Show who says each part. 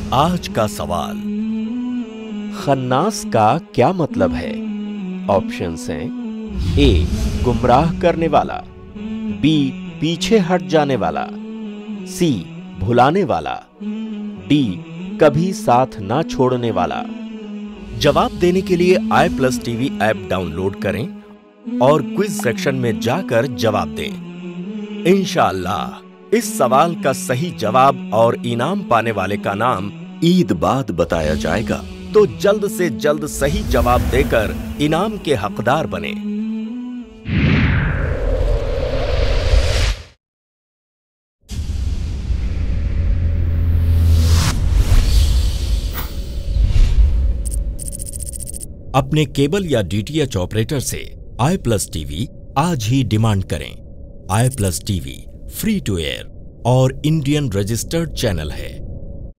Speaker 1: आज का सवाल, खन्नास का क्या मतलब है? ऑप्शंस हैं ए गुमराह करने वाला, बी पीछे हट जाने वाला, सी भुलाने वाला, डी कभी साथ ना छोड़ने वाला। जवाब देने के लिए i+ TV ऐप डाउनलोड करें और क्विज सेक्शन में जाकर जवाब दें। इंशाअल्लाह इस सवाल का सही जवाब और इनाम पाने वाले का नाम ईद बाद बताया जाएगा, तो जल्द से जल्द सही जवाब देकर इनाम के हकदार बने। अपने केबल या DTH ऑपरेटर से i+ TV आज ही डिमांड करें। i+ TV free to air और इंडियन रजिस्टर्ड चैनल है।